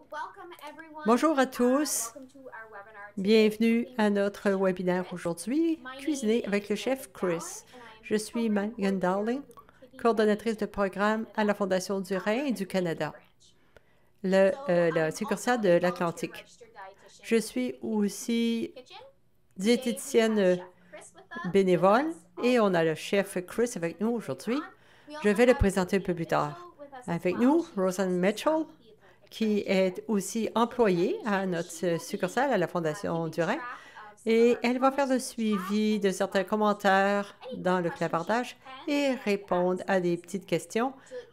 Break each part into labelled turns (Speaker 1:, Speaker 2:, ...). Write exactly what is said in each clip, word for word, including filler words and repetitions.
Speaker 1: Bonjour à tous, bienvenue à notre webinaire aujourd'hui, Cuisiner avec le chef Chris. Je suis Megan Darling, coordonnatrice de programme à la Fondation du Rhin et du Canada, le, euh, la succursale de l'Atlantique. Je suis aussi diététicienne bénévole et on a le chef Chris avec nous aujourd'hui. Je vais le présenter un peu plus tard. Avec nous, Rosanne Mitchell, qui est aussi employée à notre succursale à la Fondation du Rhin. Et elle va faire le suivi de certains commentaires dans le clavardage et répondre à des petites questions.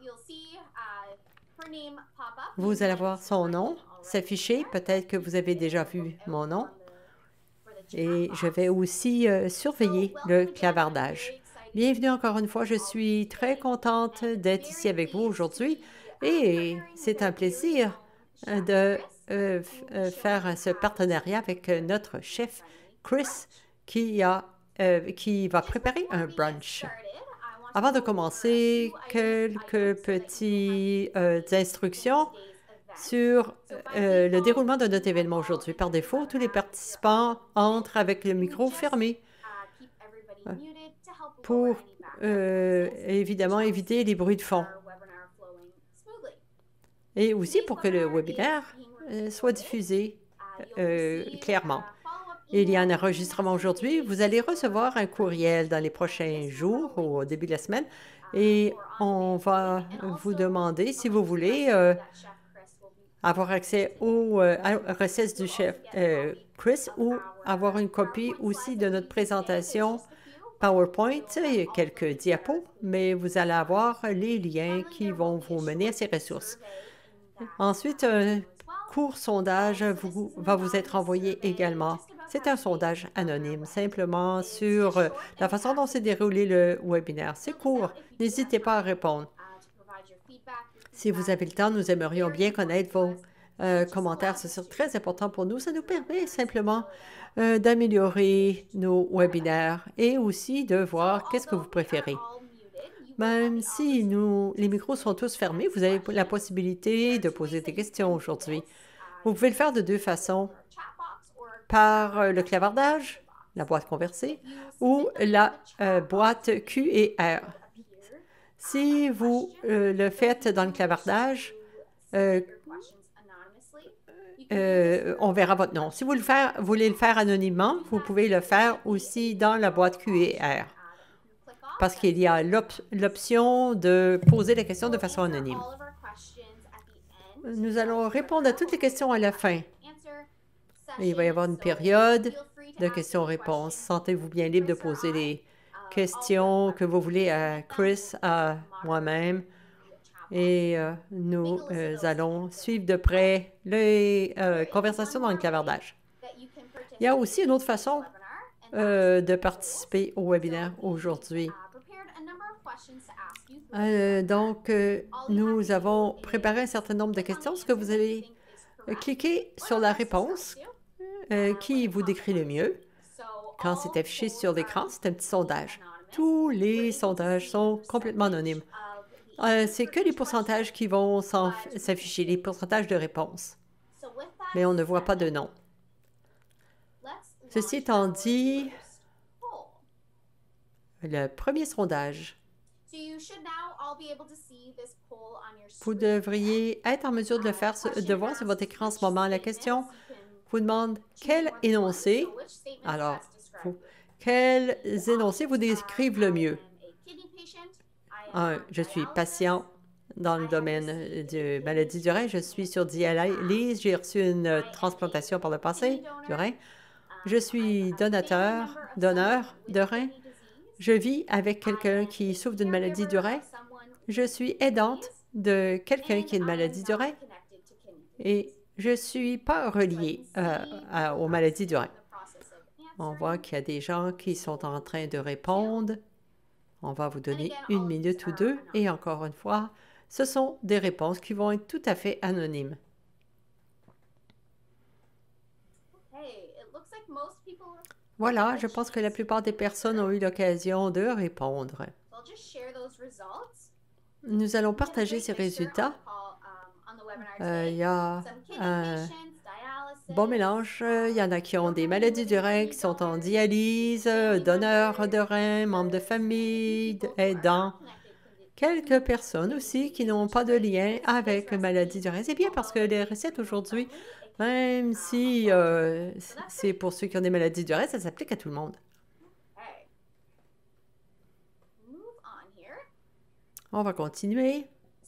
Speaker 1: Vous allez voir son nom s'afficher. Peut-être que vous avez déjà vu mon nom. Et je vais aussi euh, surveiller le clavardage. Bienvenue encore une fois. Je suis très contente d'être ici avec vous aujourd'hui. Et c'est un plaisir de euh, faire ce partenariat avec notre chef Chris qui, a, euh, qui va préparer un brunch. Avant de commencer, quelques petites euh, instructions sur euh, le déroulement de notre événement aujourd'hui. Par défaut, tous les participants entrent avec le micro fermé pour euh, évidemment éviter les bruits de fond. Et aussi pour que le webinaire euh, soit diffusé euh, clairement. Il y a un enregistrement aujourd'hui. Vous allez recevoir un courriel dans les prochains jours, au début de la semaine, et on va vous demander, si vous voulez, euh, avoir accès aux euh, recettes du chef euh, Chris ou avoir une copie aussi de notre présentation PowerPoint. Il y a quelques diapos, mais vous allez avoir les liens qui vont vous mener à ces ressources. Ensuite, un court sondage vous, va vous être envoyé également. C'est un sondage anonyme, simplement sur euh, la façon dont s'est déroulé le webinaire. C'est court, n'hésitez pas à répondre. Si vous avez le temps, nous aimerions bien connaître vos euh, commentaires. C'est très important pour nous. Ça nous permet simplement euh, d'améliorer nos webinaires et aussi de voir qu'est-ce que vous préférez. Même si nous, les micros sont tous fermés, vous avez la possibilité de poser des questions aujourd'hui. Vous pouvez le faire de deux façons, par le clavardage, la boîte conversée, ou la euh, boîte Q et R. Si vous euh, le faites dans le clavardage, euh, euh, on verra votre nom. Si vous le faire, voulez le faire anonymement, vous pouvez le faire aussi dans la boîte Q et R, parce qu'il y a l'option de poser la question de façon anonyme. Nous allons répondre à toutes les questions à la fin. Et il va y avoir une période de questions-réponses. Sentez-vous bien libre de poser les questions que vous voulez à Chris, à moi-même. Et euh, nous euh, allons suivre de près les euh, conversations dans le clavardage. Il y a aussi une autre façon euh, de participer au webinaire aujourd'hui. Euh, donc, euh, nous avons préparé un certain nombre de questions. Ce que vous allez euh, cliquer sur la réponse euh, qui vous décrit le mieux. Quand c'est affiché sur l'écran, c'est un petit sondage. Tous les sondages sont complètement anonymes. Euh, c'est que les pourcentages qui vont s'afficher, les pourcentages de réponses. Mais on ne voit pas de nom. Ceci étant dit, le premier sondage. Vous devriez être en mesure de le faire, de voir sur votre écran en ce moment. La question vous demande quel énoncé, alors, vous, quels énoncés vous décrivent le mieux? Un, je suis patient dans le domaine de maladie du rein. Je suis sur dialyse. J'ai reçu une transplantation par le passé du rein. Je suis donateur, donneur de rein. Je vis avec quelqu'un qui souffre d'une maladie du rein. Je suis aidante de quelqu'un qui a une maladie du rein. Et je ne suis pas reliée euh, à, aux maladies du rein. On voit qu'il y a des gens qui sont en train de répondre. On va vous donner une minute ou deux. Et encore une fois, ce sont des réponses qui vont être tout à fait anonymes. Voilà, je pense que la plupart des personnes ont eu l'occasion de répondre. Nous allons partager ces résultats Euh, il y a un bon mélange. Il y en a qui ont des maladies du rein, qui sont en dialyse, donneurs de rein, membres de famille, aidants. Quelques personnes aussi qui n'ont pas de lien avec maladie du rein. C'est bien parce que les recettes aujourd'hui, même si euh, c'est pour ceux qui ont des maladies du rein, ça s'applique à tout le monde. On va continuer.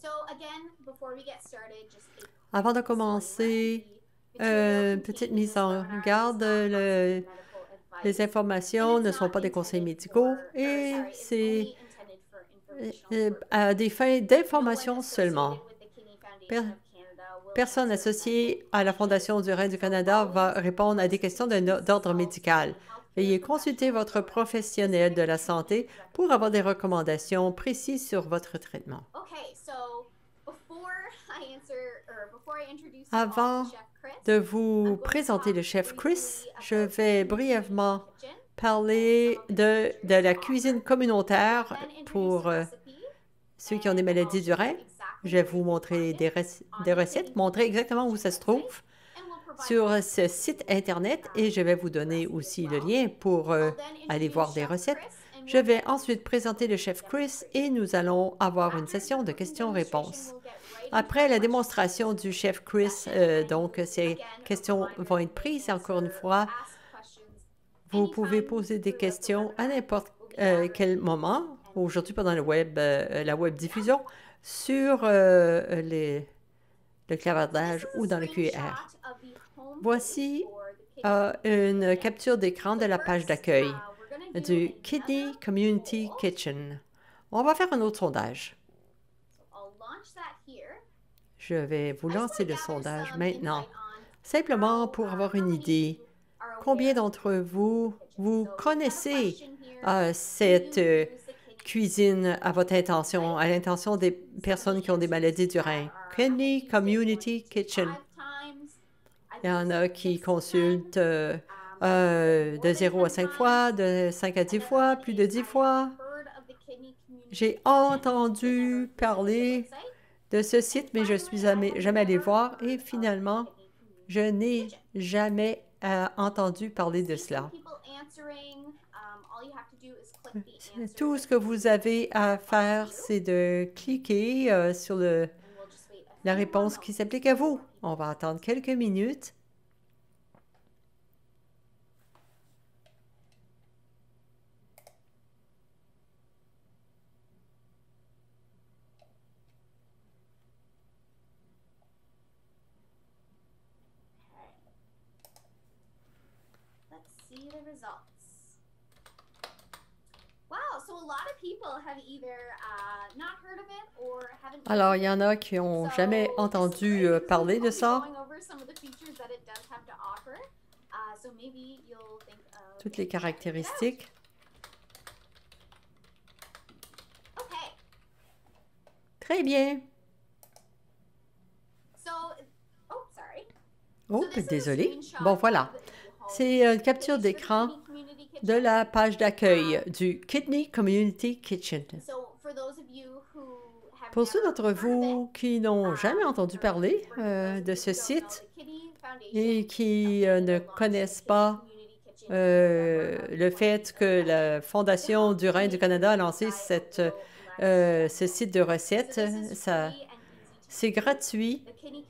Speaker 1: Avant de commencer, euh, petite mise en garde, le- les informations ne sont pas des conseils médicaux et c'est euh, à des fins d'information seulement. Per- Personne associée à la Fondation du rein du Canada va répondre à des questions d'un- d'ordre médical. Veuillez consulter votre professionnel de la santé pour avoir des recommandations précises sur votre traitement. Avant de vous présenter le chef Chris, je vais brièvement parler de, de la cuisine communautaire pour euh, ceux qui ont des maladies du rein. Je vais vous montrer des, rec- des recettes, montrer exactement où ça se trouve sur ce site Internet et je vais vous donner aussi le lien pour euh, aller voir des recettes. Je vais ensuite présenter le chef Chris et nous allons avoir une session de questions-réponses. Après la démonstration du chef Chris, euh, donc ces questions vont être prises encore une fois. Vous pouvez poser des questions à n'importe euh, quel moment, aujourd'hui pendant le web, euh, la web diffusion, sur euh, les, le clavardage ou dans le Q R. Voici euh, une capture d'écran de la page d'accueil du Kidney Community Kitchen. On va faire un autre sondage. Je vais vous lancer le sondage maintenant, simplement pour avoir une idée. Combien d'entre vous, vous connaissez euh, cette euh, cuisine à votre intention, à l'intention des personnes qui ont des maladies du rein? Kidney Community Kitchen. Il y en a qui consultent euh, euh, de zéro à cinq fois, de cinq à dix fois, plus de dix fois. J'ai entendu parler de ce site, mais je suis jamais, jamais allée voir et finalement, je n'ai jamais euh, entendu parler de cela. Tout ce que vous avez à faire, c'est de cliquer euh, sur le, la réponse qui s'applique à vous. On va attendre quelques minutes. Alors, il y en a qui n'ont jamais entendu euh, parler de ça. Toutes les caractéristiques. Très bien. Oh, désolé. Bon, voilà. C'est une capture d'écran de la page d'accueil du Kidney Community Kitchen. Pour ceux d'entre vous qui n'ont jamais entendu parler euh, de ce site et qui euh, ne connaissent pas euh, le fait que la Fondation du rein du Canada a lancé cette, euh, ce site de recettes, ça, c'est gratuit.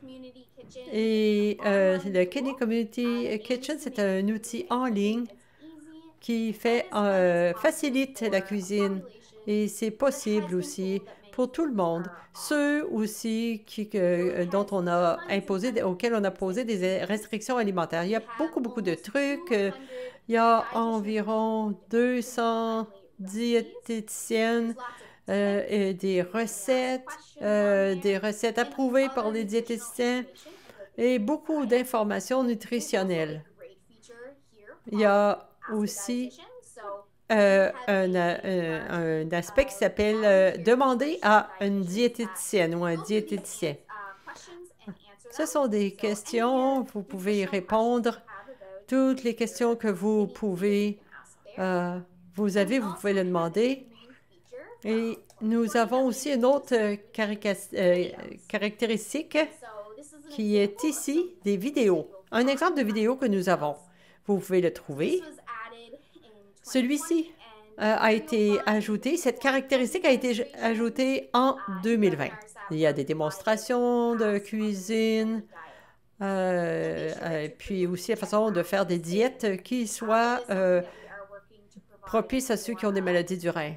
Speaker 1: Et euh, le Kidney Community Kitchen, c'est un outil en ligne qui fait, euh, facilite la cuisine et c'est possible aussi pour tout le monde. Ceux aussi qui, euh, dont on a imposé, auxquels on a posé des restrictions alimentaires. Il y a beaucoup, beaucoup de trucs. Il y a environ deux cents diététiciennes euh, et des recettes, euh, des recettes approuvées par les diététiciens et beaucoup d'informations nutritionnelles. Il y a aussi euh, un, un, un aspect qui s'appelle euh, demander à une diététicienne ou un diététicien. Ce sont des questions, vous pouvez y répondre. Toutes les questions que vous pouvez, euh, vous avez, vous pouvez le demander. Et nous avons aussi une autre euh, caractéristique. qui est ici des vidéos. Un exemple de vidéo que nous avons. Vous pouvez le trouver. Celui-ci euh, a été ajouté, cette caractéristique a été ajoutée en deux mille vingt. Il y a des démonstrations de cuisine, euh, euh, puis aussi la façon de faire des diètes qui soient euh, propices à ceux qui ont des maladies du rein.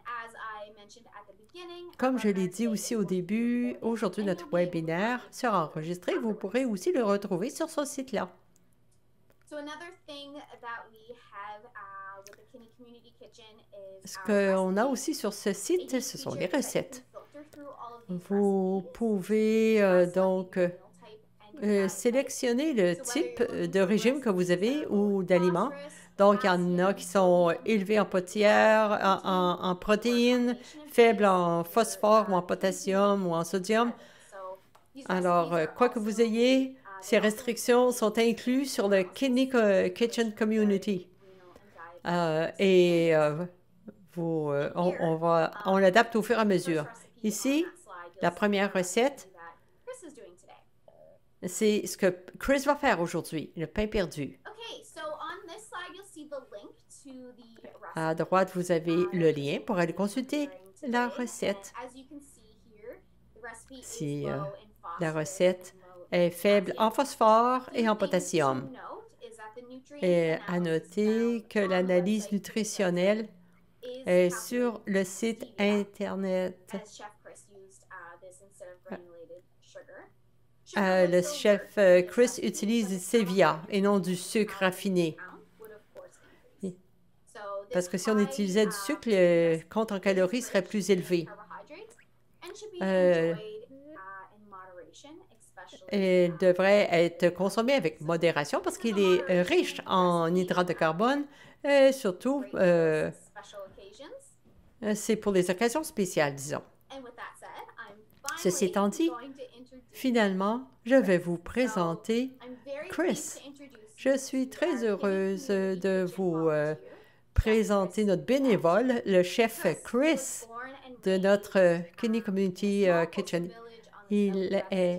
Speaker 1: Comme je l'ai dit aussi au début, aujourd'hui, notre webinaire sera enregistré. Vous pourrez aussi le retrouver sur ce site-là. Ce qu'on a aussi sur ce site, ce sont les recettes. Vous pouvez euh, donc euh, sélectionner le type de régime que vous avez ou d'aliments. Donc, il y en a qui sont élevés en potière, en, en, en protéines, faibles en phosphore ou en potassium ou en sodium. Alors, euh, quoi que vous ayez, ces restrictions sont incluses sur le Kidney Kitchen Community. Euh, et euh, vous, euh, on, on, va, on l'adapte au fur et à mesure. Ici, la première recette, c'est ce que Chris va faire aujourd'hui, le pain perdu. À droite, vous avez le lien pour aller consulter la recette. Si euh, la recette est faible en phosphore et en potassium. Et à noter que l'analyse nutritionnelle est sur le site Internet. Euh, le chef euh, Chris utilise du stevia et non du sucre raffiné. Parce que si on utilisait du sucre, le compte en calories serait plus élevé. Euh, il devrait être consommé avec modération parce qu'il est riche en hydrates de carbone et surtout, euh, c'est pour les occasions spéciales, disons. Ceci étant dit, finalement, je vais vous présenter Chris. Je suis très heureuse de vous euh, présenter notre bénévole, le chef Chris de notre Kidney Community uh, Kitchen. Il est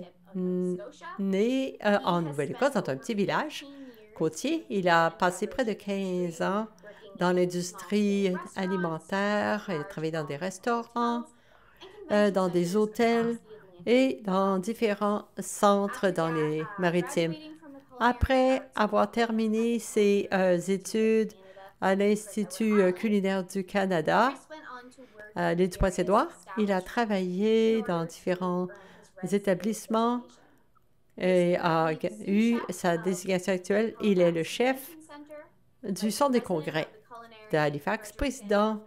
Speaker 1: né euh, en Nouvelle-Écosse, dans un petit village côtier. Il a passé près de quinze ans dans l'industrie alimentaire. Il a travaillé dans des restaurants, euh, dans des hôtels et dans différents centres dans les maritimes. Après avoir terminé ses euh, études à l'Institut culinaire du Canada, à l'île du Prince-Édouard, il a travaillé dans différents établissements et a eu sa désignation actuelle. Il est le chef du Centre des congrès d'Halifax, président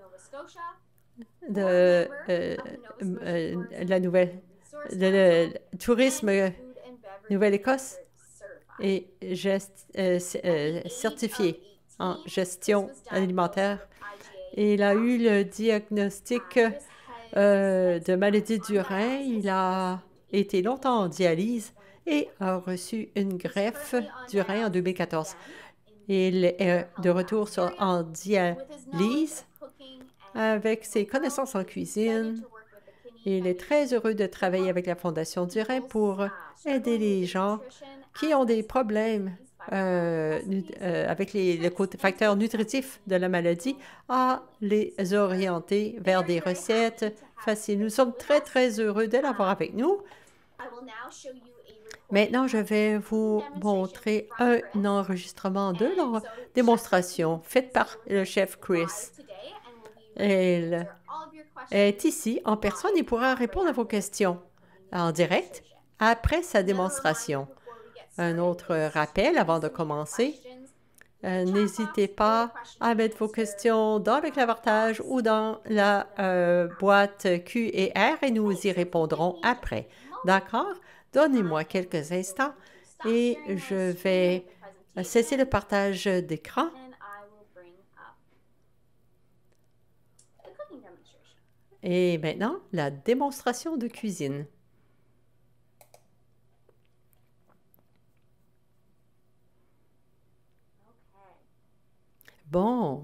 Speaker 1: de euh, euh, la nouvelle, de le tourisme Nouvelle-Écosse et gest, euh, euh, certifié en gestion alimentaire. Et il a eu le diagnostic euh, de maladie du rein. Il a été longtemps en dialyse et a reçu une greffe du rein en deux mille quatorze. Il est de retour sur, en dialyse avec ses connaissances en cuisine. Il est très heureux de travailler avec la Fondation du rein pour aider les gens qui ont des problèmes euh, euh, avec les, le côté facteur nutritif de la maladie à les orienter vers des recettes faciles. Nous sommes très, très heureux de l'avoir avec nous. Maintenant, je vais vous montrer un enregistrement de leur démonstration faite par le chef Chris. Elle est ici en personne et pourra répondre à vos questions en direct après sa démonstration. Un autre rappel avant de commencer, euh, n'hésitez pas à mettre vos questions dans le clavartage ou dans la euh, boîte Q et R et nous y répondrons après. D'accord? Donnez-moi quelques instants et je vais cesser le partage d'écran. Et maintenant, la démonstration de cuisine. Bon.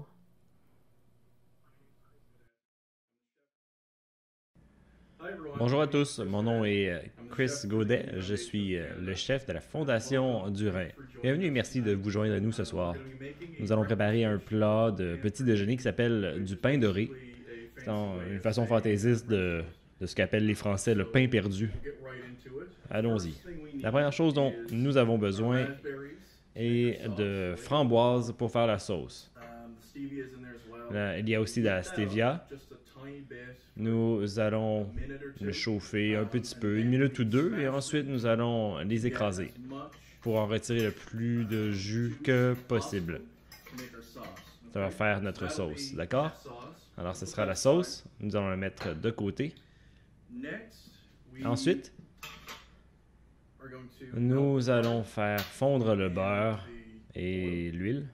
Speaker 2: Bonjour à tous, mon nom est euh, Chris Gaudet, je suis euh, le chef de la Fondation du Rhin. Bienvenue et merci de vous joindre à nous ce soir. Nous allons préparer un plat de petit déjeuner qui s'appelle du pain doré. C'est en- une façon fantaisiste de, de ce qu'appellent les Français le pain perdu. Allons-y. La première chose dont nous avons besoin est de framboises pour faire la sauce. Là, il y a aussi de la stevia. Nous allons le chauffer un petit peu, une minute ou deux, et ensuite nous allons les écraser pour en retirer le plus de jus que possible. Ça va faire notre sauce, d'accord? Alors ce sera la sauce, nous allons la mettre de côté. Ensuite, nous allons faire fondre le beurre et l'huile.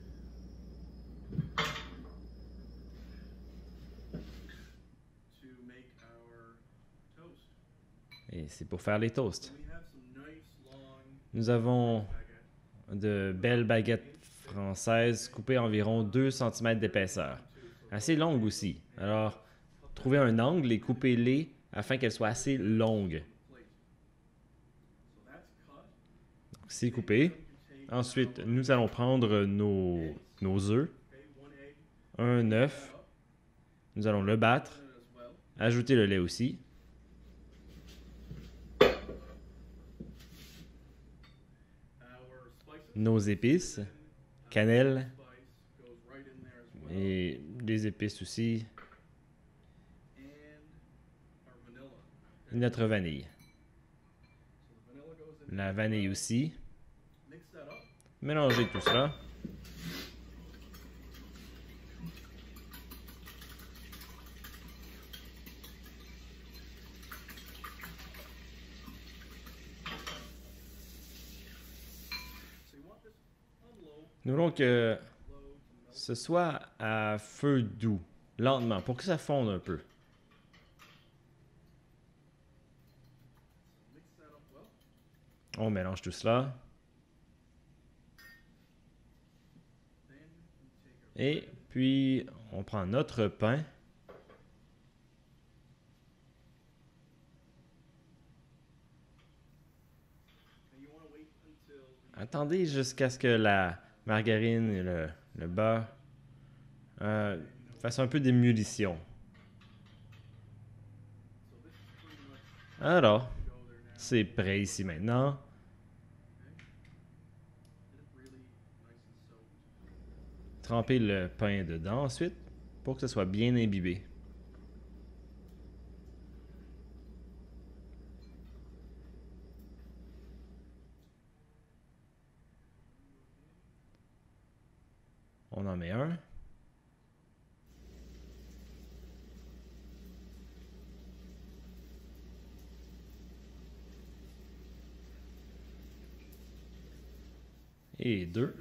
Speaker 2: Et c'est pour faire les toasts. Nous avons de belles baguettes françaises coupées environ deux centimètres d'épaisseur. Assez longues aussi. Alors, trouvez un angle et coupez-les afin qu'elles soient assez longues. Donc, c'est coupé. Ensuite, nous allons prendre nos, nos œufs. Un œuf. Nous allons le battre. Ajouter le lait aussi. Nos épices, cannelle et des épices aussi. Et notre vanille. La vanille aussi. Mélangez tout cela. Nous voulons que ce soit à feu doux, lentement, pour que ça fonde un peu. On mélange tout cela. Et puis, on prend notre pain. Attendez jusqu'à ce que la margarine et le, le beurre euh, fassent un peu d'ébullition. Alors, c'est prêt ici maintenant. Trempez le pain dedans ensuite pour que ce soit bien imbibé. On en met un. Et deux.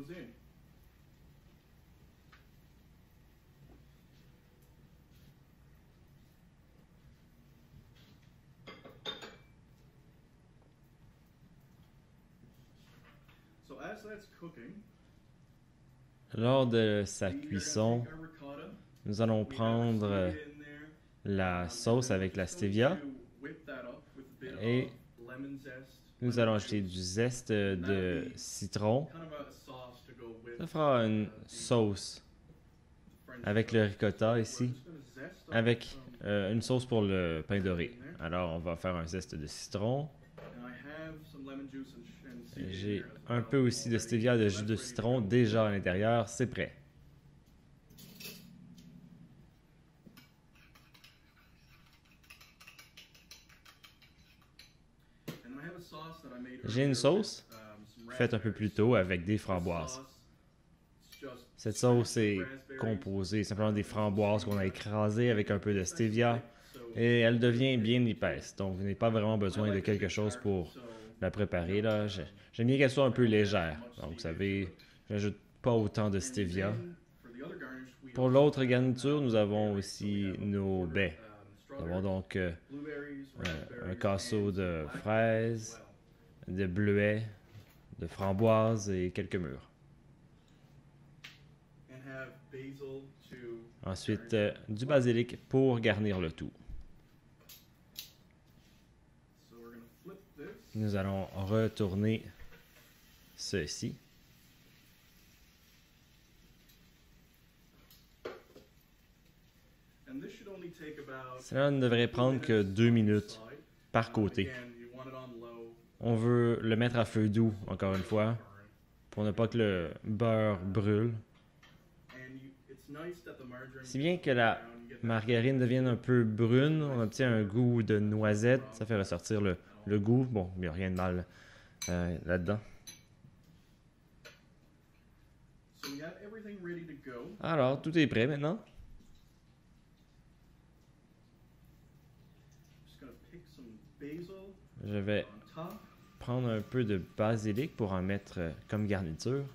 Speaker 2: Lors de sa cuisson, nous allons prendre la sauce avec la stevia et nous allons ajouter du zeste de citron. Ça fera une sauce avec le ricotta ici, avec euh, une sauce pour le pain doré. Alors on va faire un zeste de citron. J'ai un peu aussi de stevia, de jus de citron déjà à l'intérieur, c'est prêt. J'ai une sauce faite un peu plus tôt avec des framboises. Cette sauce est composée simplement des framboises qu'on a écrasées avec un peu de stevia et elle devient bien épaisse. Donc vous n'avez pas vraiment besoin de quelque chose pour la préparer. Là. J'aime bien qu'elle soit un peu légère. Donc vous savez, j'ajoute pas autant de stevia. Pour l'autre garniture, nous avons aussi nos baies. Nous avons donc euh, un, un casseau de fraises, de bleuets, de framboises et quelques mûres. Ensuite, euh, du basilic pour garnir le tout. Nous allons retourner ceci. Cela ne devrait prendre que deux minutes par côté. On veut le mettre à feu doux, encore une fois, pour ne pas que le beurre brûle. Si bien que la margarine devienne un peu brune, on obtient un goût de noisette, ça fait ressortir le, le goût. Bon, il n'y a rien de mal euh, là-dedans. Alors, tout est prêt maintenant. Je vais prendre un peu de basilic pour en mettre euh, comme garniture.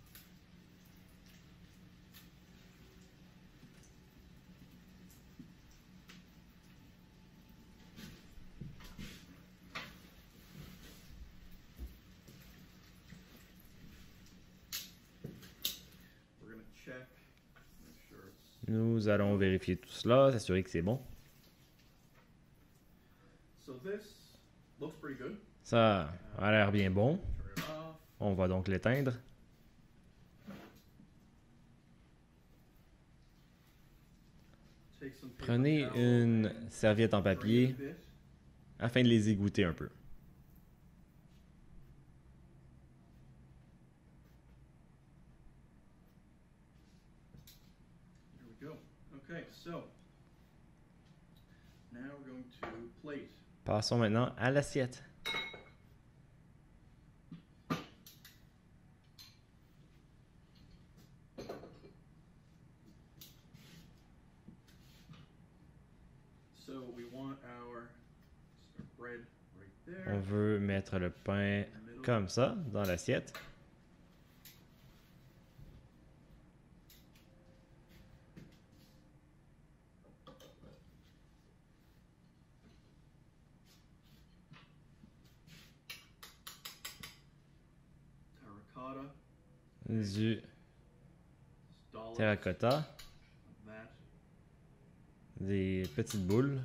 Speaker 2: Nous allons vérifier tout cela, s'assurer que c'est bon. Ça a l'air bien bon. On va donc l'éteindre. Prenez une serviette en papier afin de les égoutter un peu. Passons maintenant à l'assiette. On veut mettre le pain comme ça dans l'assiette. Du terracotta, des petites boules,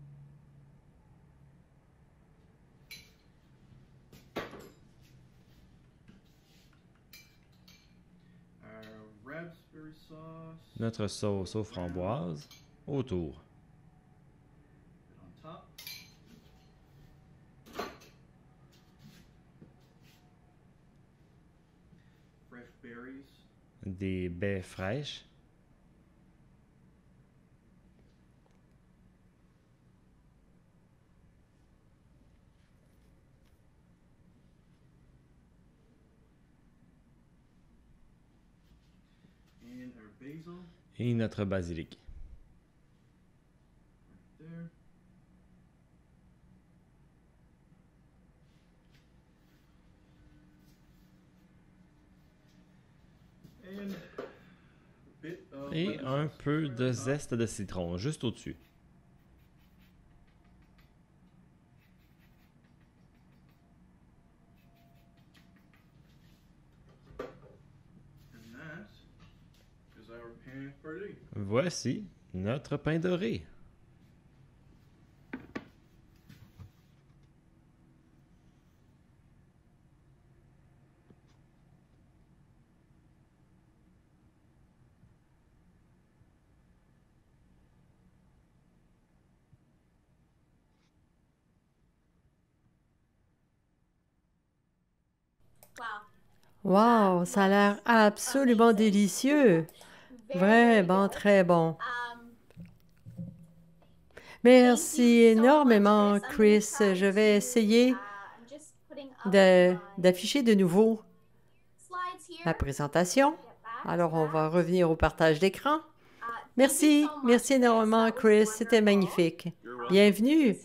Speaker 2: notre sauce aux framboises autour. Des baies fraîches. Et notre basilic. Et un peu de zeste de citron, juste au-dessus. Voici notre pain doré.
Speaker 1: Wow, ça a l'air absolument délicieux. Vraiment très bon. Merci énormément, Chris. Je vais essayer de- d'afficher de nouveau la présentation. Alors, on va revenir au partage d'écran. Merci, merci énormément, Chris. C'était magnifique. Bienvenue.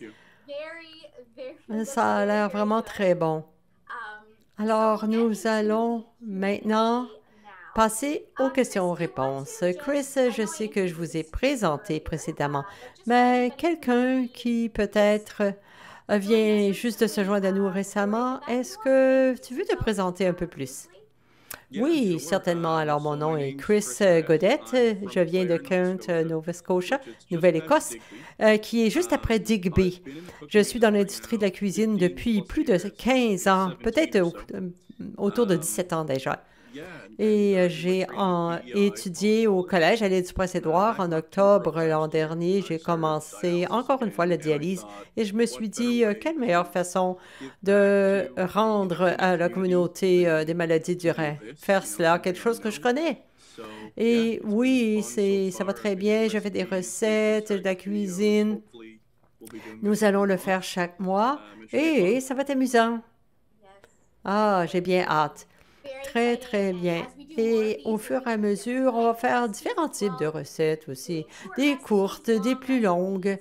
Speaker 1: Ça a l'air vraiment très bon. Alors, nous allons maintenant passer aux questions-réponses. Chris, je sais que je vous ai présenté précédemment, mais quelqu'un qui peut-être euh, vient juste de se joindre à nous récemment, est-ce que tu veux te présenter un peu plus? Oui, certainement. Alors, mon nom est Chris euh, Godette. Euh, Je viens de Cairns, euh, Nova Scotia, Nouvelle-Écosse, euh, qui est juste après Digby. Je suis dans l'industrie de la cuisine depuis plus de quinze ans, peut-être au- euh, autour de dix-sept ans déjà. Et euh, j'ai en- étudié au collège à l'île du Prince-Édouard en octobre l'an dernier. J'ai commencé encore une fois la dialyse et je me suis dit, euh, quelle meilleure façon de rendre à la communauté euh, des maladies du rein, faire cela, quelque chose que je connais. Et oui, c'est, ça va très bien. Je fais des recettes, de la cuisine. Nous allons le faire chaque mois et ça va être amusant. Ah, j'ai bien hâte. Très, très bien. Et au fur et à mesure, on va faire différents types de recettes aussi. Des courtes, des plus longues.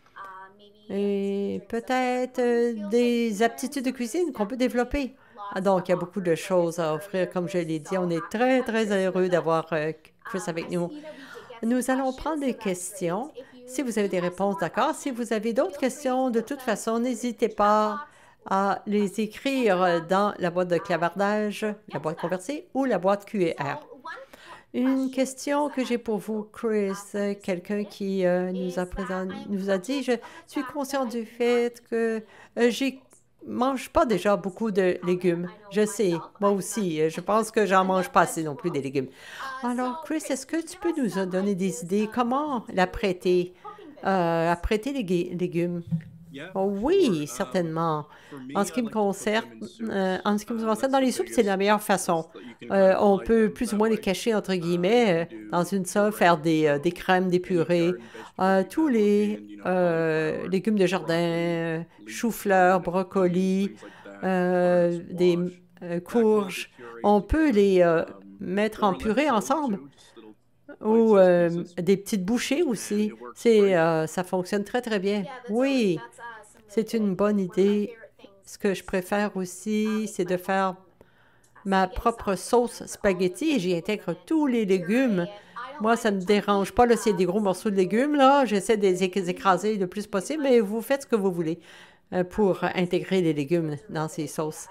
Speaker 1: Et peut-être euh, des aptitudes de cuisine qu'on peut développer. Ah, donc, il y a beaucoup de choses à offrir. Comme je l'ai dit, on est très, très heureux d'avoir euh, Chris avec nous. Nous allons prendre des questions. Si vous avez des réponses, d'accord. Si vous avez d'autres questions, de toute façon, n'hésitez pas à les écrire dans la boîte de clavardage, la boîte conversée ou la boîte Q et R. Une question que j'ai pour vous, Chris, euh, quelqu'un qui euh, nous a présent- nous a dit, je suis conscient du fait que euh, j'ai mange pas déjà beaucoup de légumes. Je sais, moi aussi, euh, je pense que j'en mange pas assez non plus des légumes. Alors, Chris, est-ce que tu peux nous donner des idées comment l'apprêter, euh, apprêter les gui- légumes? Oh oui, certainement. En ce qui me concerne, euh, en ce qui me concerne, dans les soupes, c'est la meilleure façon. Euh, on peut plus ou moins les cacher, entre guillemets, euh, dans une soupe, faire des, euh, des crèmes, des purées, euh, tous les euh, légumes de jardin, euh, choux-fleurs, brocolis, euh, des euh, courges. On peut les euh, mettre en purée ensemble ou euh, des petites bouchées aussi. C'est, euh, ça fonctionne très, très bien. Oui. C'est une bonne idée. Ce que je préfère aussi, c'est de faire ma propre sauce spaghetti et j'y intègre tous les légumes. Moi, ça ne me dérange pas là, s'il y a des gros morceaux de légumes, là. J'essaie de les éc- écraser le plus possible, mais vous faites ce que vous voulez euh, pour intégrer les légumes dans ces sauces.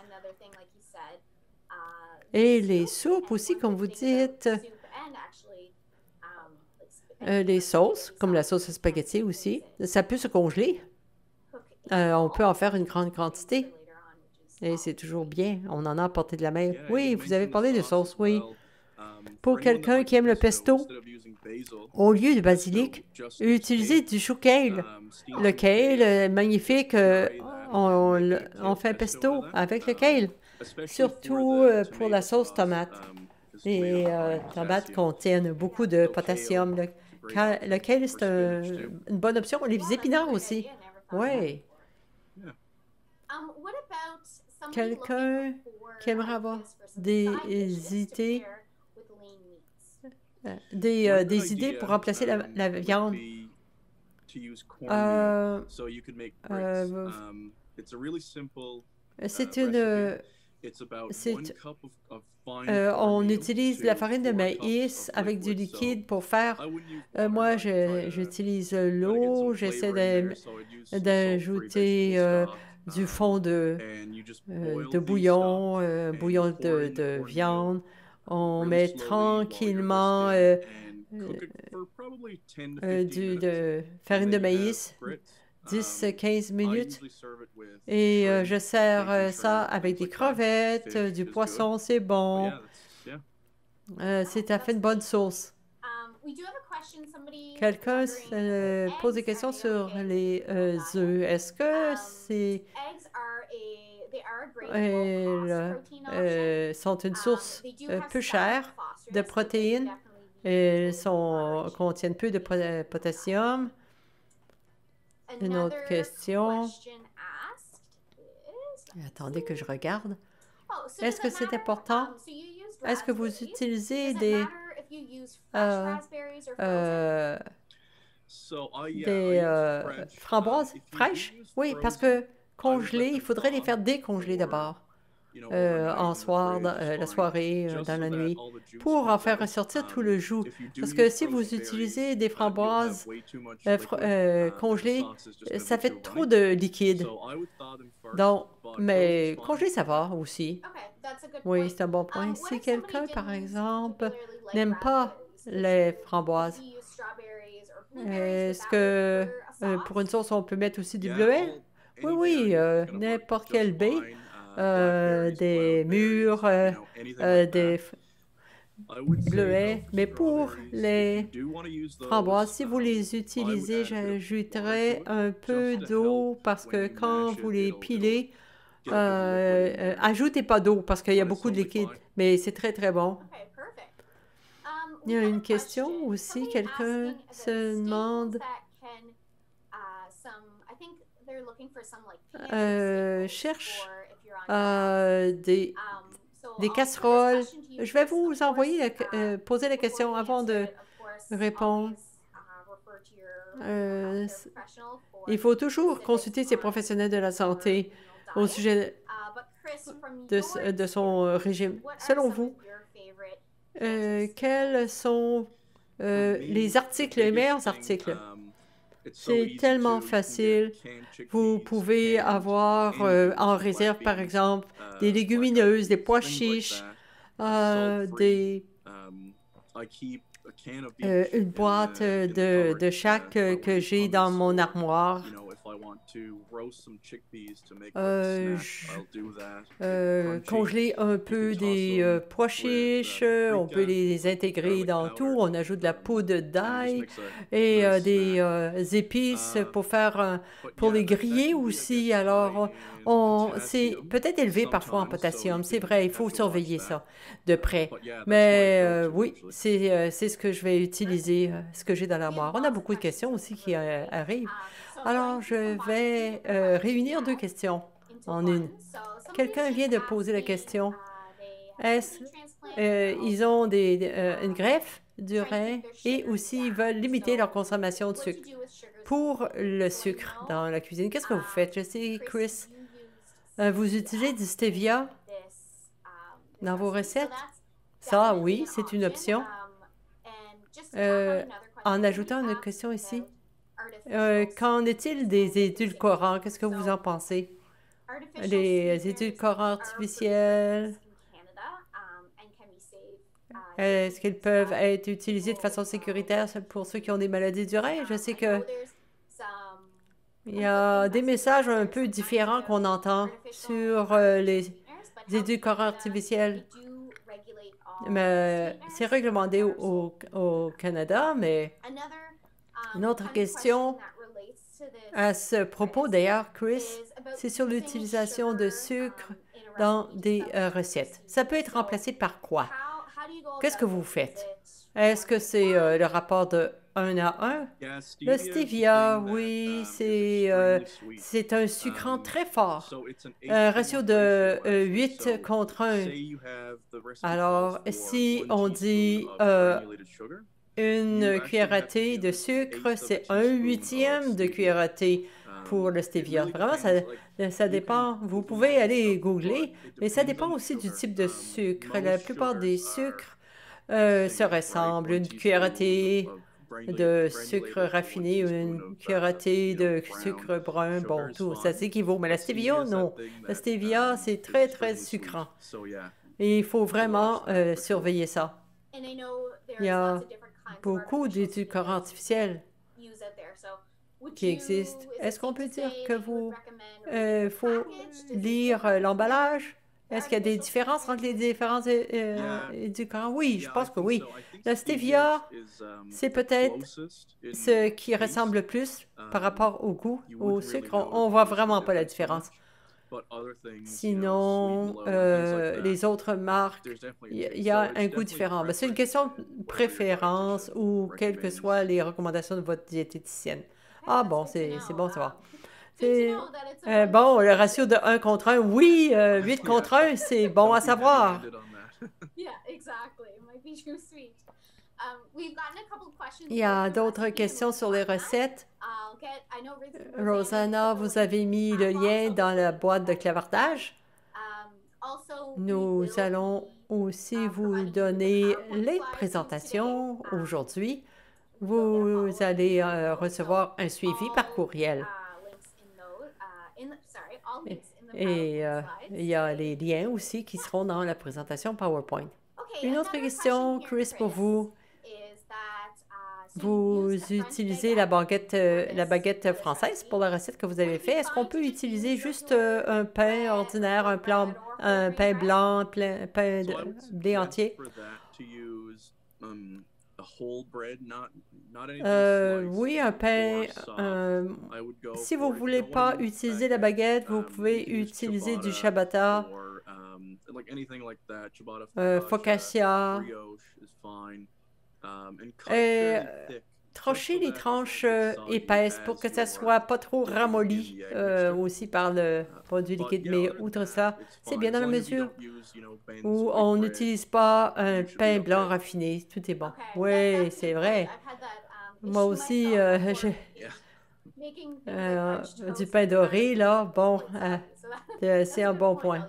Speaker 1: Et les soupes aussi, comme vous dites, euh, les sauces, comme la sauce spaghetti aussi, ça peut se congeler. Euh, on peut en faire une grande quantité. Et c'est toujours bien. On en a apporté de la mer. Oui, vous avez parlé de sauce, oui. Pour quelqu'un qui aime le pesto, au lieu de basilic, utilisez du chou kale. Le kale, euh, magnifique. euh, on, le- on fait un pesto avec le kale. Surtout euh, pour la sauce tomate. Les euh, tomates contiennent beaucoup de potassium. Le, ca- le kale, c'est un- une bonne option. Les épinards aussi. Oui. Quelqu'un qui aimerait avoir des idées, euh, des, euh, des idées pour remplacer la, la viande. Euh, euh, c'est une, euh, c'est, euh, on utilise la farine de maïs avec du liquide pour faire. Euh, moi, je- j'utilise l'eau, j'essaie de- d'ajouter euh, du fond de, euh, de bouillon, euh, bouillon de, de viande. On met tranquillement euh, euh, euh, du, de farine de maïs, dix quinze minutes. Et euh, je sers euh, ça avec des crevettes, euh, du poisson, c'est bon. Euh, c'est à fait une bonne sauce. Quelqu'un euh, pose des questions sur les euh, œufs. Est-ce que c'est elles euh, sont une source euh, peu chère de protéines? Elles sont, contiennent peu de po- potassium. Une autre question. Attendez que je regarde. Est-ce que c'est important? Est-ce que vous utilisez des, euh, euh, des euh, framboises fraîches? Oui, parce que congelées, il faudrait les faire décongeler d'abord. euh, en soir, dans, euh, la soirée, euh, dans la nuit, pour en faire ressortir tout le jus. Parce que si vous utilisez des framboises euh, fr- euh, congelées, euh, ça fait trop de liquide. Donc, mais congelé, ça va aussi. Oui, c'est un bon point. Si quelqu'un, par exemple, n'aime pas les framboises, est-ce que euh, pour une sauce, on peut mettre aussi du bleuet? Oui, oui, euh, n'importe quelle baie, euh, des mûres, euh, euh, des f- bleuets. Mais pour les framboises, si vous les utilisez, j'ajouterais un peu d'eau parce que quand vous les pilez, euh, euh, ajoutez pas d'eau parce qu'il y a beaucoup de liquide, mais c'est très très bon. Il y a une question aussi, quelqu'un se demande, euh, cherche euh, des, des casseroles. Je vais vous envoyer, la- euh, poser la question avant de répondre. Euh, c- il faut toujours consulter ses professionnels de la santé au sujet de, s- de son euh, régime. Selon vous, euh, quels sont euh, les articles, les meilleurs articles? C'est tellement facile. Vous pouvez avoir euh, en réserve, par exemple, des légumineuses, des pois chiches, euh, des, euh, une boîte euh, de, de chaque euh, que j'ai dans mon armoire. Euh, je- euh, congeler un peu des euh, pois chiches, euh, on peut les intégrer dans tout, on ajoute de la poudre d'ail et euh, des euh, épices pour faire, un- pour les griller aussi. Alors, on, c'est peut-être élevé parfois en potassium, c'est vrai, il faut surveiller ça de près. Mais euh, oui, c'est euh, c'est ce que je vais utiliser, euh, ce que j'ai dans l'armoire. On a beaucoup de questions aussi qui euh, arrivent. Alors, je vais euh, réunir deux questions en une. Quelqu'un vient de poser la question, est-ce euh, ils ont des, des- euh, une greffe du rein et aussi ils veulent limiter leur consommation de sucre. Pour le sucre dans la cuisine, qu'est-ce que vous faites? Je sais, Chris, euh, vous utilisez du stevia dans vos recettes? Ça, oui, c'est une option. Euh, en ajoutant une question ici, euh, qu'en est-il des édulcorants? Qu'est-ce que vous en pensez? Les édulcorants artificiels, est-ce qu'ils peuvent être utilisés de façon sécuritaire pour ceux qui ont des maladies du rein? Je sais que il y a des messages un peu différents qu'on entend sur euh, les édulcorants artificiels. Mais c'est réglementé au, au- au Canada, mais une autre question à ce propos, d'ailleurs, Chris, c'est sur l'utilisation de sucre dans des euh, recettes. Ça peut être remplacé par quoi? Qu'est-ce que vous faites? Est-ce que c'est euh, le rapport de un à un? Le stevia, oui, c'est euh, c'est un sucrant très fort. Un ratio de euh, huit contre un. Alors, si on dit euh, une cuillère à thé de sucre, c'est un huitième de cuillère à thé pour le stevia. Vraiment, ça, ça dépend. Vous pouvez aller googler, mais ça dépend aussi du type de sucre. La plupart des sucres euh, se ressemblent. Une cuillère à thé de sucre raffiné ou une cuillère à thé de sucre brun, bon, tout ça s'équivaut. Mais la stevia, non. La stevia, c'est très, très sucrant. Et il faut vraiment euh, surveiller ça. Il y a beaucoup d'édulcorants artificiels qui existent. Est-ce qu'on peut dire que vous euh, faut lire euh, l'emballage? Est-ce qu'il y a des différences entre les différents é- euh, édulcorants? Oui, je pense que oui. La stevia, c'est peut-être ce qui ressemble le plus par rapport au goût, au sucre. On, on voit vraiment pas la différence. Sinon, euh, les autres marques, il y, y a un goût différent. Ben, c'est une question de préférence ou quelles que soient les recommandations de votre diététicienne. Ah bon, c'est c'est bon à savoir. C'est euh, bon, le ratio de un contre un, oui, euh, huit contre un, c'est bon à savoir. Il y a d'autres questions sur les recettes. Rosanna, vous avez mis le lien dans la boîte de clavardage. Nous allons aussi vous donner les présentations aujourd'hui. Vous allez euh, recevoir un suivi par courriel. Et euh, il y a les liens aussi qui seront dans la présentation PowerPoint. Une autre question, Chris, pour vous. Vous utilisez la baguette, euh, la baguette française pour la recette que vous avez faite. Est-ce qu'on peut utiliser juste euh, un pain ordinaire, un, plan, un pain blanc, un pain de blé entier? Euh, oui, un pain. Euh, si vous ne voulez pas utiliser la baguette, vous pouvez utiliser du ciabatta, euh, focaccia. Et trancher les tranches euh, épaisses pour que ça soit pas trop ramolli euh, aussi par le produit liquide. Mais outre ça, c'est bien dans la mesure où on n'utilise pas un pain blanc raffiné. Tout est bon. Oui, c'est vrai. Moi aussi, euh, j'ai euh, du pain doré, là. Bon, euh, c'est un bon point.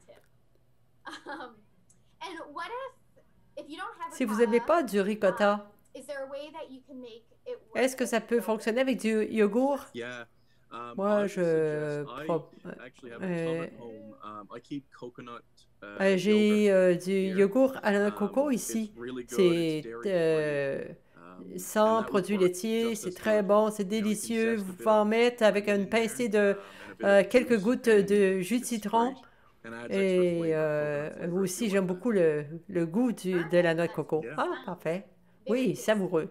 Speaker 1: Si vous n'avez pas du ricotta, est-ce que ça peut fonctionner avec du yogourt? Moi, je... Pro... Euh, euh, j'ai euh, du yogourt à la noix de coco ici. C'est euh, sans produits laitiers, c'est très bon, c'est délicieux. Vous pouvez en mettre avec une pincée de euh, quelques gouttes de jus de citron. Et euh, aussi, j'aime beaucoup le, le goût du, de la noix de coco. Ah, parfait. Oui, savoureux.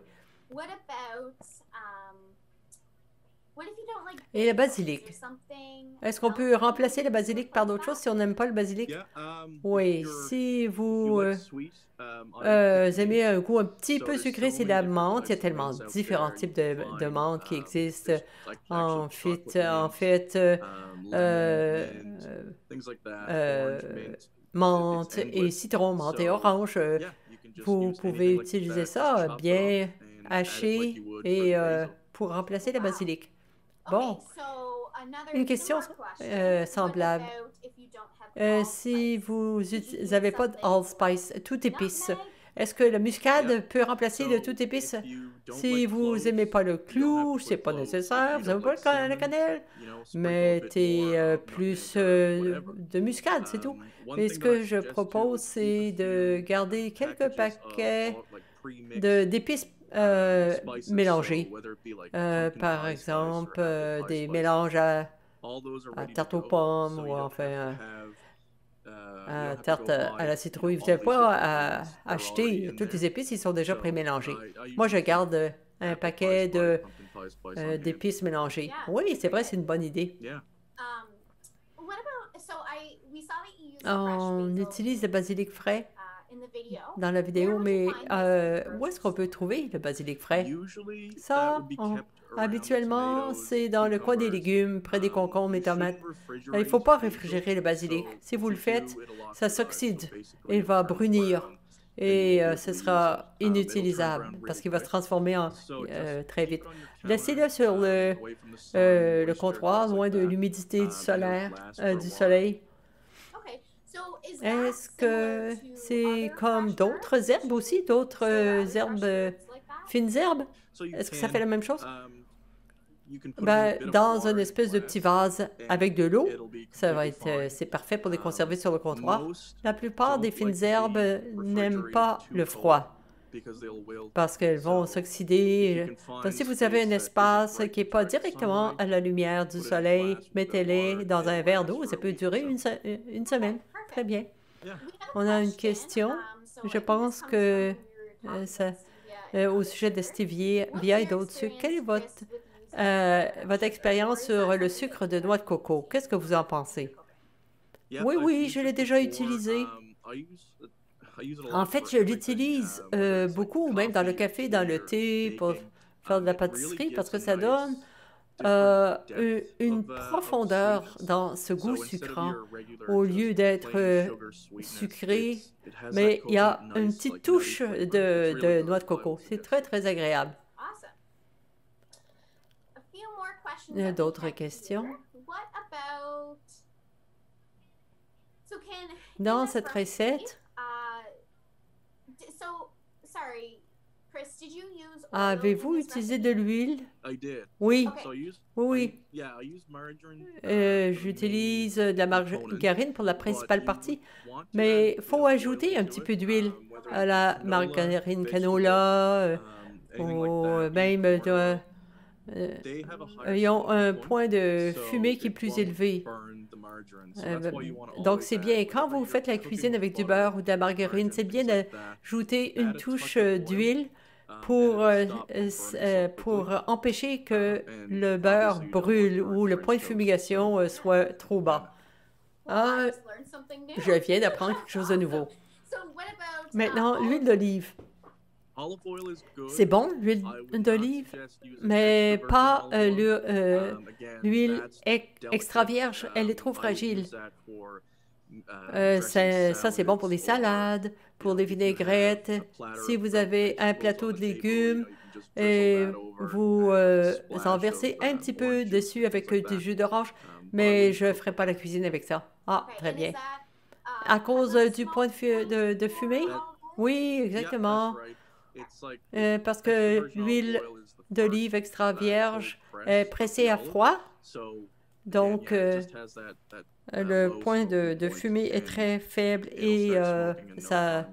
Speaker 1: Et le basilic. Est-ce qu'on peut remplacer le basilic par d'autres choses si on n'aime pas le basilic? Oui, si vous euh, euh, aimez un goût un petit peu sucré, c'est la menthe. Il y a tellement différents types de, de menthe qui existent. En fait, en fait euh, euh, euh, menthe et citron, menthe et orange. Euh, vous pouvez utiliser ça bien haché et euh, pour remplacer le basilic. Bon, une question euh, semblable. Euh, si vous n'avez pas de allspice, tout épice, est-ce que la muscade peut remplacer le tout épice? Si vous n'aimez pas le clou, c'est pas nécessaire. Vous n'aimez pas la cannelle, mettez euh, plus euh, de muscade, c'est tout. Mais ce que je propose, c'est de garder quelques paquets d'épices euh, mélangés. Euh, par exemple, euh, des mélanges à, à tarte aux pommes ou enfin à, à tarte à la citrouille. Vous n'avez pas à, à acheter toutes les épices, ils sont déjà pré-mélangés. Moi, je garde un paquet de, euh, d'épices mélangées. Oui, c'est vrai, c'est une bonne idée. On utilise le basilic frais dans la vidéo, mais euh, où est-ce qu'on peut trouver le basilic frais? Ça, on- habituellement, c'est dans le coin des légumes, près des concombres et tomates. Il ne faut pas réfrigérer le basilic. Si vous le faites, ça s'oxyde. Il va brunir et euh, ce sera inutilisable parce qu'il va se transformer en, euh, très vite. Laissez-le sur le, euh, le comptoir, loin de l'humidité du, solaire, euh, du soleil. Est-ce que c'est comme d'autres herbes aussi, d'autres euh, herbes, euh, fines herbes? Est-ce que ça fait la même chose? Ben, dans une espèce de petit vase avec de l'eau, ça va être, euh, c'est parfait pour les conserver sur le comptoir. La plupart des fines herbes n'aiment pas le froid parce qu'elles vont s'oxyder. Donc, si vous avez un espace qui n'est pas directement à la lumière du soleil, mettez-les dans un verre d'eau. Ça peut durer une, se une semaine. Très bien. On a une question. Je pense que euh, ça, euh, au sujet de stevia et d'autres sucres. Quelle est votre, euh, votre expérience sur le sucre de noix de coco? Qu'est-ce que vous en pensez? Oui, oui, je l'ai déjà utilisé. En fait, je l'utilise euh, beaucoup, même dans le café, dans le thé, pour faire de la pâtisserie, parce que ça donne euh, une profondeur dans ce goût sucrant. Au lieu d'être euh, sucré, mais il y a une petite touche de, de noix de coco. C'est très, très agréable. Il y a d'autres questions? Dans cette recette, avez-vous utilisé de l'huile? Oui, oui, oui. Euh, j'utilise de la margarine pour la principale partie, mais il faut ajouter un petit peu d'huile à la margarine canola, euh, ou même de, euh, ils ont un point de fumée qui est plus élevé. Euh, donc, c'est bien. Quand vous faites la cuisine avec du beurre ou de la margarine, c'est bien d'ajouter une touche euh, d'huile pour, euh, euh, pour empêcher que le beurre brûle ou le point de fumigation euh, soit trop bas. Ah, je viens d'apprendre quelque chose de nouveau. Maintenant, l'huile d'olive. C'est bon, l'huile d'olive, mais pas euh, l'huile euh, extra vierge, elle est trop fragile. Euh, ça, c'est bon pour les salades, pour des vinaigrettes. Si vous avez un plateau de légumes, et vous euh, en versez un petit peu dessus avec du jus d'orange, mais je ne ferai pas la cuisine avec ça. Ah, très bien. À cause du point de, fu de, de fumée? Oui, exactement. Euh, parce que l'huile d'olive extra vierge est pressée à froid, donc euh, le point de, de fumée est très faible et euh, ça,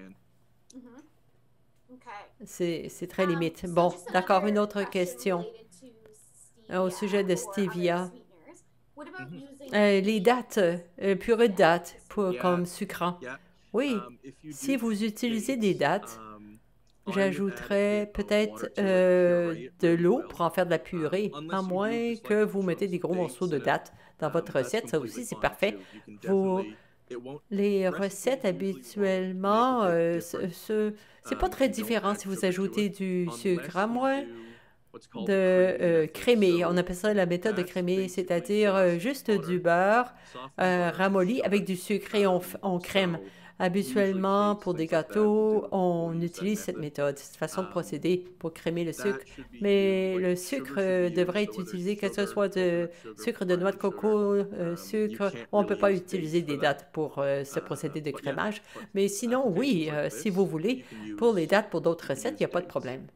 Speaker 1: c'est très limite. Bon, d'accord, une autre question au sujet de stevia. Euh, les dattes, euh, purée de dattes pour, comme sucrant. Oui, si vous utilisez des dattes, j'ajouterais peut-être euh, de l'eau pour en faire de la purée, à moins que vous mettez des gros morceaux de dattes dans votre recette. Ça aussi, c'est parfait. Vous, les recettes, habituellement, euh, ce, ce, c'est pas très différent si vous ajoutez du sucre, à moins de euh, crémer. On appelle ça la méthode de crémer, c'est-à-dire euh, juste du beurre euh, ramolli avec du sucre et on, on crème. Habituellement, pour des gâteaux, on utilise cette méthode, cette façon de procéder pour crémer le sucre. Mais le sucre euh, devrait être utilisé, que ce soit de sucre de noix de coco, euh, sucre. On ne peut pas utiliser des dattes pour euh, ce procédé de crémage. Mais sinon, oui, euh, si vous voulez, pour les dattes, pour d'autres recettes, il n'y a pas de problème.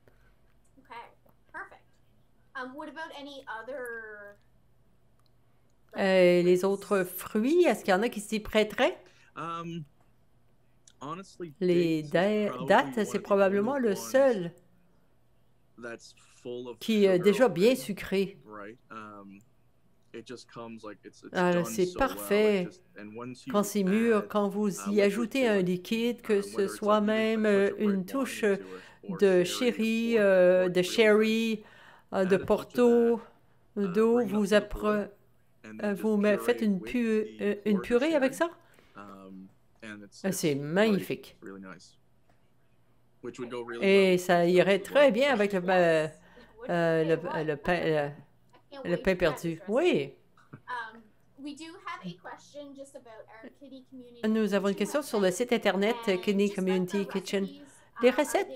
Speaker 1: Euh, les autres fruits, est-ce qu'il y en a qui s'y prêteraient? Les dattes, c'est probablement le seul qui est déjà bien sucré. Alors, c'est parfait. Quand c'est mûr, quand vous y ajoutez un liquide, que ce soit même une touche de sherry, euh, de sherry, euh, de porto, d'eau, vous, euh, vous faites une, pu une purée avec ça? C'est magnifique. Et ça irait très bien avec le, euh, euh, le, le, pain, euh, le pain perdu. Oui. Nous avons une question sur le site Internet Kidney Community Kitchen. Les recettes,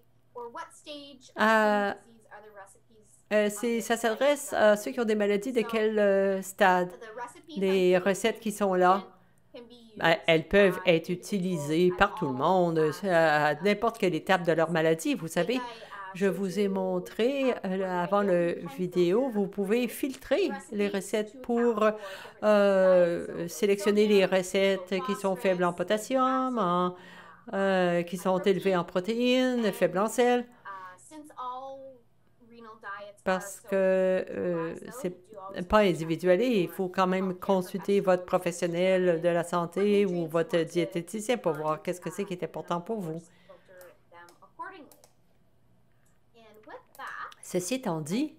Speaker 1: euh, euh, ça s'adresse à ceux qui ont des maladies de quel euh, stade? Les recettes qui sont là, elles peuvent être utilisées par tout le monde, à n'importe quelle étape de leur maladie. Vous savez, je vous ai montré avant la vidéo, vous pouvez filtrer les recettes pour euh, sélectionner les recettes qui sont faibles en potassium, en, euh, qui sont élevées en protéines, faibles en sel. Parce que euh, c'est pas individualisé, il faut quand même consulter votre professionnel de la santé ou votre diététicien pour voir qu'est-ce que c'est qui est important pour vous. Ceci étant dit,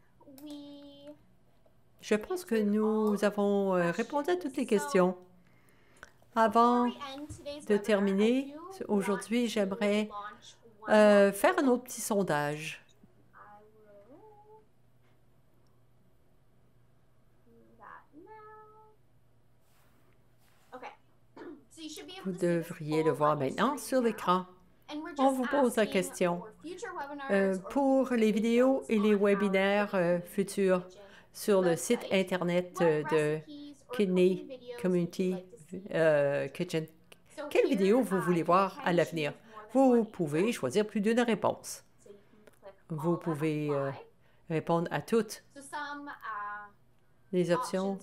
Speaker 1: je pense que nous avons répondu à toutes les questions. Avant de terminer, aujourd'hui, j'aimerais euh, faire un autre petit sondage. Vous devriez le voir maintenant sur l'écran. On vous pose la question. Euh, pour les vidéos et les webinaires euh, futurs sur le site Internet euh, de Kidney Community euh, Kitchen. Quelle vidéo vous voulez voir à l'avenir? Vous pouvez choisir plus d'une réponse. Vous pouvez euh, répondre à toutes les options.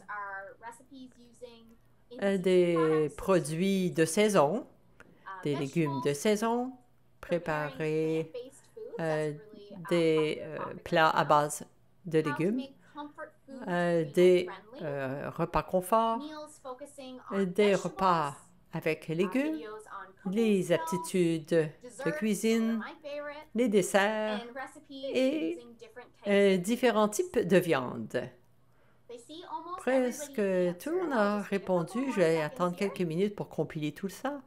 Speaker 1: Euh, des produits de saison, des légumes de saison, préparer euh, des euh, plats à base de légumes, euh, des euh, repas confort, euh, des repas avec légumes, les aptitudes de cuisine, les desserts et euh, différents types de viande. Presque tout le monde a répondu. Je vais attendre quelques minutes pour compiler tout ça.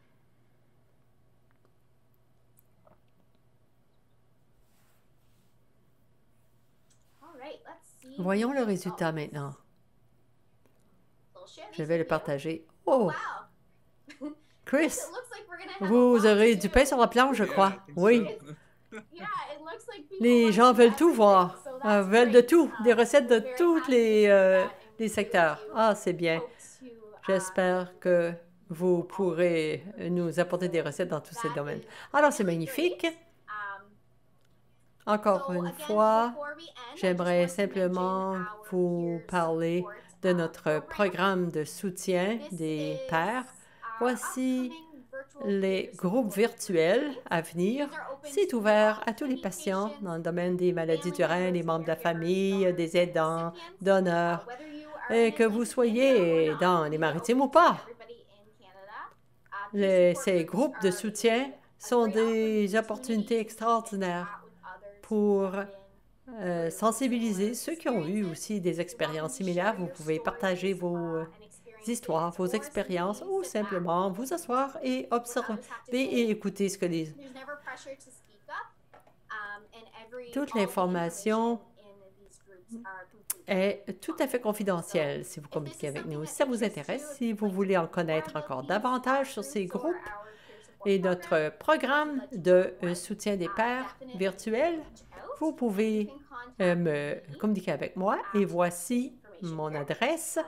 Speaker 1: Voyons le résultat maintenant. Je vais le partager. Oh! Chris, vous aurez du pain sur la planche, je crois. Oui. Les gens veulent tout voir. Euh, veulent de tout. Des recettes de tous les, euh, les secteurs. Ah, c'est bien. J'espère que vous pourrez nous apporter des recettes dans tous ces domaines. Alors, c'est magnifique. Encore une fois, j'aimerais simplement vous parler de notre programme de soutien des pères. Voici les groupes virtuels à venir. C'est ouvert à tous les patients dans le domaine des maladies du rein, les membres de la famille, des aidants, donneurs, et que vous soyez dans les Maritimes ou pas. Les, ces groupes de soutien sont des opportunités extraordinaires pour euh, sensibiliser ceux qui ont eu aussi des expériences similaires. Vous pouvez partager vos histoires, vos expériences ou simplement vous asseoir et observer et écouter ce que les... Toute l'information est tout à fait confidentielle si vous communiquez avec nous. Si ça vous intéresse, si vous voulez en connaître encore davantage sur ces groupes et notre programme de soutien des pairs virtuels, vous pouvez euh, me communiquer avec moi et voici mon adresse.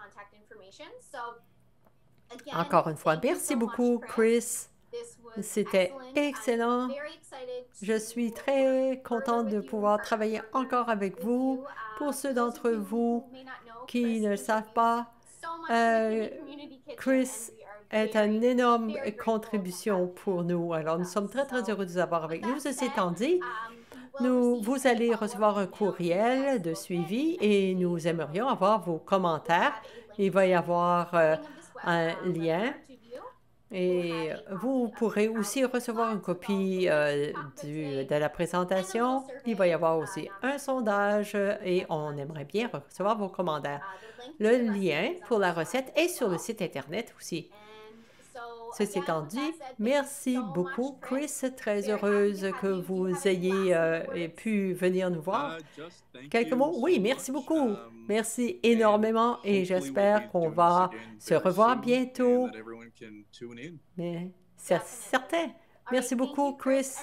Speaker 1: Encore une fois, merci beaucoup, Chris. C'était excellent. Je suis très contente de pouvoir travailler encore avec vous. Pour ceux d'entre vous qui ne le savent pas, euh, Chris est une énorme contribution pour nous. Alors, nous sommes très, très heureux de vous avoir avec nous. Ceci étant dit, nous, vous allez recevoir un courriel de suivi et nous aimerions avoir vos commentaires. Il va y avoir euh, un lien et vous pourrez aussi recevoir une copie euh, du, de la présentation. Il va y avoir aussi un sondage et on aimerait bien recevoir vos commentaires. Le lien pour la recette est sur le site Internet aussi. Ceci étant dit, merci beaucoup, Chris. Très heureuse que vous ayez euh, pu venir nous voir. Quelques mots? Oui, merci beaucoup. Merci énormément et j'espère qu'on va se revoir bientôt. Mais c'est certain. Merci beaucoup, Chris.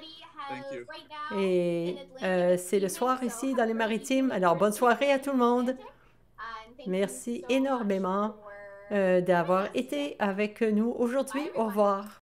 Speaker 1: Et euh, c'est le soir ici dans les Maritimes. Alors, bonne soirée à tout le monde. Merci énormément. Euh, d'avoir été avec nous aujourd'hui. Au revoir.